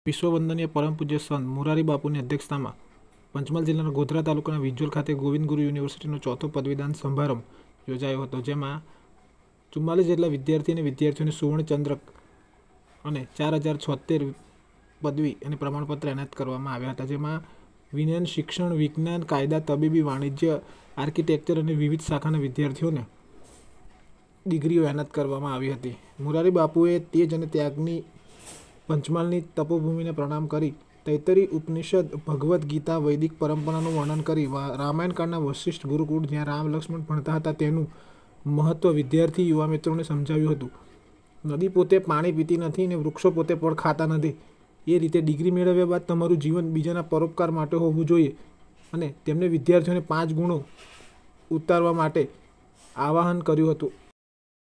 વિશ્વવંદનીય પરમ પૂજ્ય સંત મોરારી બાપુની અધ્યક્ષતામાં પંચમહાલ જિલ્લાના ગોધરા તાલુકાના વિજોલ ખાતે ગોવિંદ ગુરુ યુનિવર્સિટીનો ચોથો પદવીદાન સમારંભ યોજાયો હતો, જેમાં 44 જેટલા વિદ્યાર્થી અને વિદ્યાર્થીઓને સુવર્ણચંદ્રક અને 4076 પદવી અને પ્રમાણપત્ર એનાયત કરવામાં આવ્યા હતા, જેમાં વિજ્ઞાન, શિક્ષણ, વિજ્ઞાન, કાયદા, તબીબી, વાણિજ્ય, આર્કિટેક્ચર અને વિવિધ શાખાના વિદ્યાર્થીઓને ડિગ્રીઓ એનાયત કરવામાં આવી હતી. મોરારી બાપુએ તેજ અને ત્યાગની પંચમહાલની તપોભૂમિને પ્રણામ કરી તૈત્તરીય ઉપનિષદ, ભગવદ્ ગીતા, વૈદિક પરંપરાનું વર્ણન કરી રામાયણ કાળના વશિષ્ઠ ગુરુકુળ જ્યાં રામ લક્ષ્મણ ભણતા હતા તેનું મહત્વ વિદ્યાર્થી યુવા મિત્રોને સમજાવ્યું હતું. નદી પોતે પાણી પીતી નથી અને વૃક્ષો પોતે ફળ ખાતા નથી. એ રીતે ડિગ્રી મેળવ્યા બાદ તમારું જીવન બીજાના પરોપકાર માટે હોવું જોઈએ અને તેમને વિદ્યાર્થીઓને 5 ગુણો ઉતારવા માટે આવાહન કર્યું હતું.